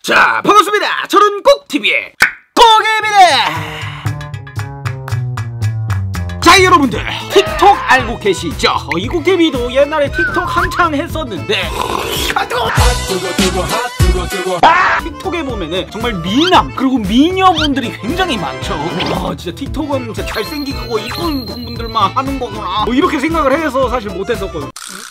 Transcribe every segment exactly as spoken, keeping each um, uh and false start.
자, 반갑습니다. 저는 꼭티비의 꼭입니다. 자, 여러분들 틱톡 알고 계시죠? 어, 이 꼭티비도 옛날에 틱톡 한창 했었는데 아! 틱톡에 보면은 정말 미남 그리고 미녀분들이 굉장히 많죠. 와, 진짜 틱톡은 진짜 잘생기고 이쁜 분들만 하는 거구나 뭐 이렇게 생각을 해서 사실 못했었거든.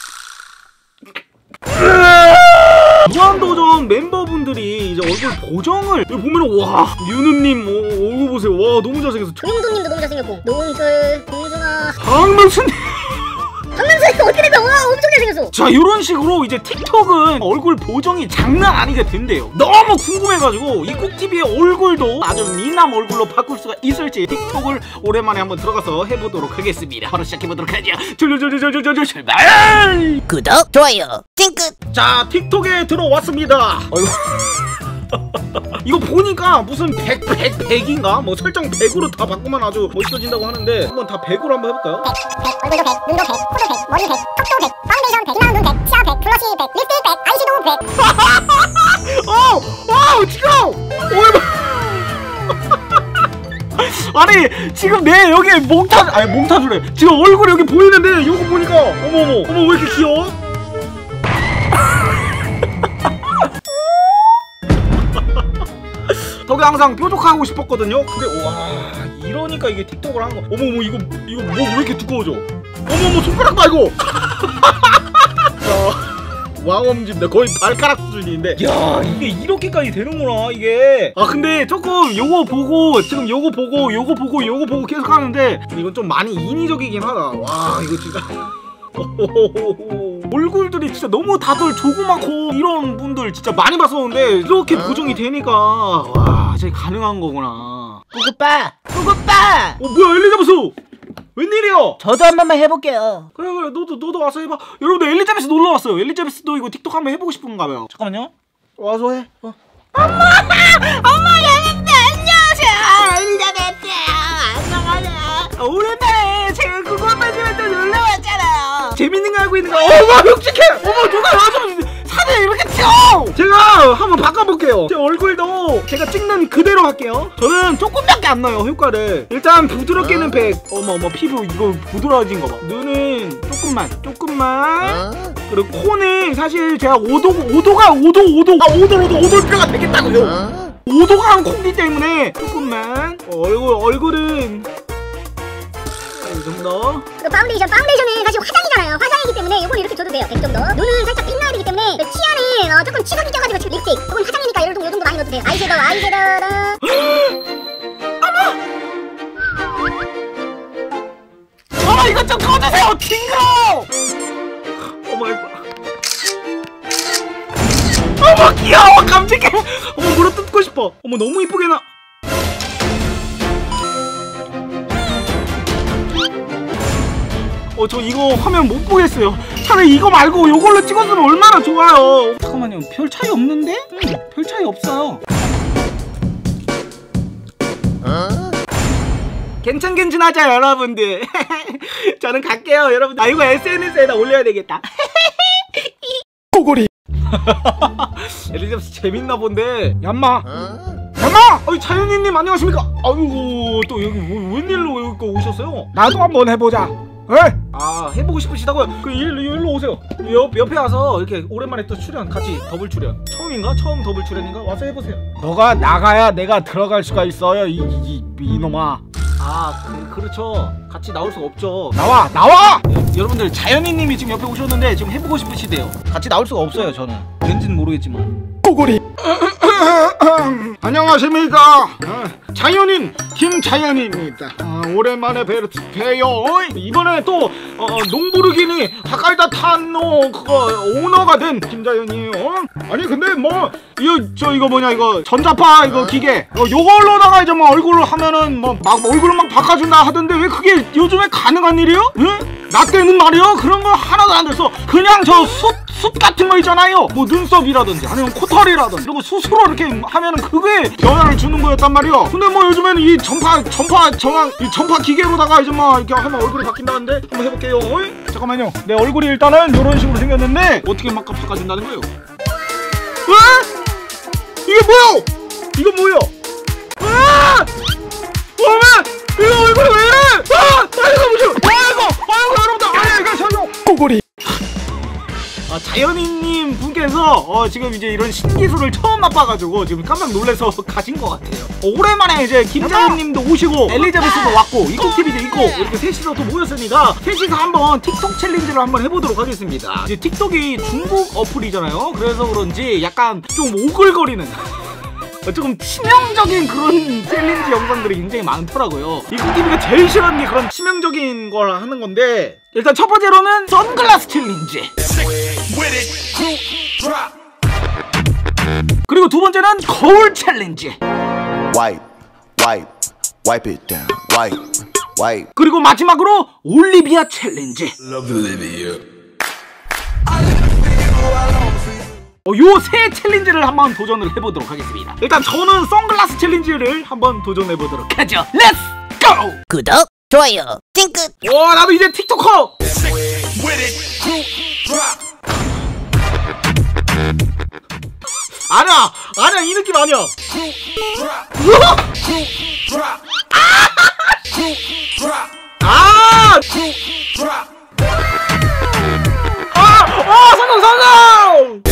무한도전 멤버분들이 이제 얼굴 보정을 여기 보면은 와 유느님 어, 얼굴 보세요. 와 너무 잘생겼어. 조용도님도 너무 잘생겼고 노홍철, 봉준아, 박명수님 박명수 어떻게 된 거야? 와 엄청 잘생겼어. 자 이런 식으로 이제 틱톡은 얼굴 보정이 장난 아니게 된대요. 너무 궁금해가지고 이 꼭티비의 얼굴도 아주 미남 얼굴로 바꿀 수가 있을지 틱톡을 오랜만에 한번 들어가서 해보도록 하겠습니다. 바로 시작해보도록 하죠. 졸졸졸졸졸졸 출발. 구독, 좋아요, 찡긋. 자 틱톡에 들어왔습니다. 어이구. 이거 보니까 무슨 백, 백, 백인가? 뭐 설정 백으로 다 바꾸면 아주 멋있어진다고 하는데 한번 다 백으로 한번 해볼까요? 백, 백, 얼굴도 백, 눈도 백, 코도 백, 머리 백, 턱도 백, 파운데이션 백, 희망 눈 백, 치아 백, 블러시 백, 립스틱 백, 아이섀도우 백. 어! 와우 지금! 아니 지금 내 여기 몽타주 아니 몽타주래 지금 얼굴 여기 보이는데 이거 보니까 어머머 어머 왜 이렇게 귀여워? 저게 항상 뾰족하고 싶었거든요. 근데 와 이러니까 이게 틱톡을 하는 거. 어머머 이거 이거 뭐 왜 이렇게 두꺼워져? 어머머 손가락 봐 이거. 자, 왕엄지입니다. 거의 발가락 수준인데. 야 이게 이렇게까지 되는구나 이게. 아 근데 조금 요거 보고 지금 요거 보고 요거 보고 요거 보고 계속 하는데 이건 좀 많이 인위적이긴 하다. 와 이거 진짜. 얼굴들이 진짜 너무 다들 조그맣고 이런 분들 진짜 많이 봤었는데 이렇게 보정이 되니까 와 진짜 가능한 거구나. 꾸꾸빠! 꾸꾸빠! 어 뭐야 엘리자베스 웬일이야? 저도 한 번만 해볼게요. 그래 그래 너도 너도 와서 해봐. 여러분들 엘리자베스 놀러 왔어요. 엘리자베스도 이거 틱톡 한번 해보고 싶은가 봐요. 잠깐만요. 와서 해. 어. 엄마! 엄마 여러분들 안녕하세요. 엘리자베스 안녕하세요. 오랜만에 제가 그것만 집에 또 놀러 왔잖아요. 재밌는 거 하고 있는 거. 어머 묵직해. 어머 누가 와서 사진 이렇게 찍어. 제가 한번 바꿔볼게요. 제 얼굴도 제가 찍는 그대로 할게요. 저는 조금밖에 안 나요 효과를. 일단 부드럽게는 백. 어머 어머 피부 이거 부드러워진 거 봐. 눈은 조금만 조금만. 그리고 코는 사실 제가 오도 오도가 오도 오도 아 오도 오도 오돌뼈가 되겠다고요. 오도가 한 콩기 때문에 조금만. 어, 얼굴 얼굴은 이 정도. 그 파운데이션, 파운데이션은 사실 화장이잖아요. 화장이기 때문에 이걸 이렇게 줘도 돼요. 백 정도. 눈은 살짝 빛나야 되기 때문에 치아는 어, 조금 치석이 껴가지고 지금 립스틱. 이건 화장이니까 요 정도, 요 정도 많이 넣어도 돼요. 아이섀도우, 아이섀도우. 어머! 어머 이것 좀 꺼주세요! 징그러워! 어머 이거 어머 귀여워! 깜찍해! 어머 물어 뜯고 싶어! 어머 너무 이쁘게 나. 어, 저 이거 화면 못 보겠어요. 차라리 이거 말고 이걸로 찍었으면 얼마나 좋아요. 잠깐만요. 별 차이 없는데? 응, 별 차이 없어요. 어? 괜찮괜찮하죠 여러분들. 저는 갈게요 여러분들. 아 이거 에스엔에스에다 올려야 되겠다. 꼬골이. 엘리자베스 재밌나 본데. 얌마 얌마! 어이 차윤이님 안녕하십니까? 아이고 또 여기 뭐, 웬일로 여기 오셨어요? 나도 한번 해보자. 에? 아 해보고 싶으시다고요? 그 일로, 일로 오세요. 옆, 옆에 와서 이렇게 오랜만에 또 출연 같이 더블 출연. 처음인가? 처음 더블 출연인가? 와서 해보세요. 너가 나가야 내가 들어갈 수가 있어요 이, 이, 이, 이놈아. 아 그, 그렇죠. 같이 나올 수가 없죠. 나와 나와! 네, 여러분들 자연이님이 지금 옆에 오셨는데 지금 해보고 싶으시대요. 같이 나올 수가 없어요 저는. 왠지는 모르겠지만. 꼬골이. 안녕하십니까. 어, 자연인 김자연입니다. 어, 오랜만에 뵈, 뵈요. 이번에 또 어, 농부르기니 다깔다 탄노 그거 오너가 된 김자연이에요. 아니 근데 뭐 이거 저 이거 뭐냐 이거 전자파 이거 기계 어, 요걸로다가 이제 뭐 얼굴을 하면은 뭐 막 얼굴을 막 바꿔준다 하던데 왜 그게 요즘에 가능한 일이에요? 응? 나 때는 말이요 그런 거 하나도 안 돼서 그냥 저 숯 숯 같은 거 있잖아요. 뭐 눈썹이라든지 아니면 코털이라든지 이런 거 숯으로 이렇게 하면은 그게 변화를 주는 거였단 말이요. 근데 뭐 요즘에는 이 전파 전파 정한 이 전파 기계로다가 이제 막 이렇게 하면 얼굴이 바뀐다는데 한번 해볼게요. 어이? 잠깐만요. 내 얼굴이 일단은 이런 식으로 생겼는데 어떻게 막 바꿔준다는 거예요? 왜? 이게 이게 뭐야? 이건 뭐야? 아! 어머! 이거 얼굴이 왜 이래? 아! 아이고 무슨? 아이고! 아이고 여러분들! 아이고 살려! 꼬골이. 아, 자연인님 분께서 어, 지금 이제 이런 신기술을 처음 맛봐가지고 지금 깜짝 놀라서 가신 것 같아요. 어, 오랜만에 이제 김자연님도 오시고 엘리자베스도 왔고 이국티비도 있고 이렇게 셋이서 또 모였으니까 셋이서 한번 틱톡 챌린지를 한번 해보도록 하겠습니다. 이제 틱톡이 중국 어플이잖아요. 그래서 그런지 약간 좀 오글거리는 조금 치명적인 그런 챌린지 영상들이 굉장히 많더라고요. 이국티비가 제일 싫어하는 게 그런 치명적인 걸 하는 건데, 일단 첫 번째로는 선글라스 챌린지, 그리고 두 번째는 거울 챌린지, Wipe, wipe, wipe it down. Wipe, wipe. 그리고 마지막으로 올리비아 챌린지. 어, 요 세 챌린지를 한번 도전을 해보도록 하겠습니다. 일단 저는 선글라스 챌린지를 한번 도전해보도록 하죠. 렛츠 고! 구독, 좋아요, 찡긋. 와, 나도 이제 틱토커! 아니야! 아니야, 이 느낌 아니야! 우와! 아! 아! 아! 성공, 성공!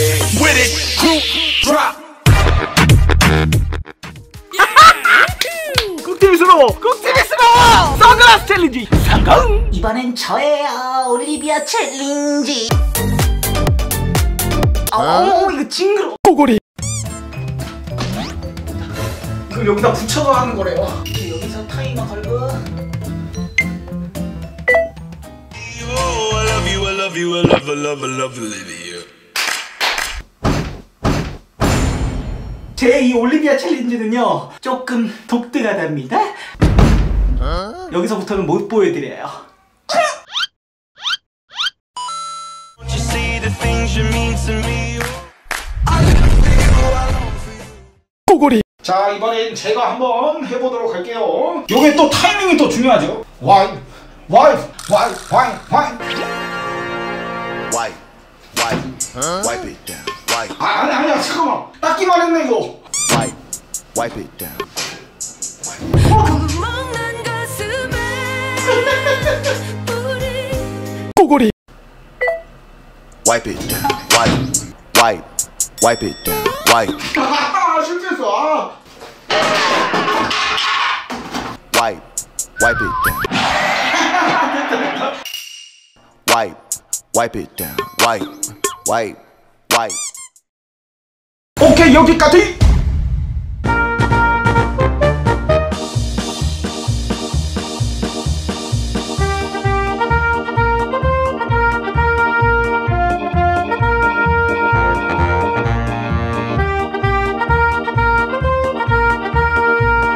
꿀팁이스러워! 꿀팁이스러워! 선글라스 챌린지 성공! 이번엔 저예요. 올리비아 챌린지. 어, 이거 징그러. 꼬골이. 이걸 여기다 붙여서 하는 거래요. 여기서 타이머 걸고. Oh, I love you, I love you, I love, I love, I love Olivia. 제 이 올리비아 챌린지는요 조금 독특하답니다. 어? 여기서부터는 못 보여드려요. Don't you see the things you mean to me? 꼬골이. 자, 이번엔 제가 한번 해보도록 할게요. 요게 또 타이밍이 또 중요하죠. 와이 와이 와이 와이 와이. Wipe, wipe, wipe it down. Wipe, 아, 아니 아니야, 잠깐만. 닦기만 했네 이거. wipe, wipe it down. 꼬골이. Wipe it down. Wipe, wipe, wipe it down. Wipe, 아, 실수했어. 아. wipe, wipe it down. Wipe, wipe it down. Wipe, wipe, wipe. 오케이, 여기까지.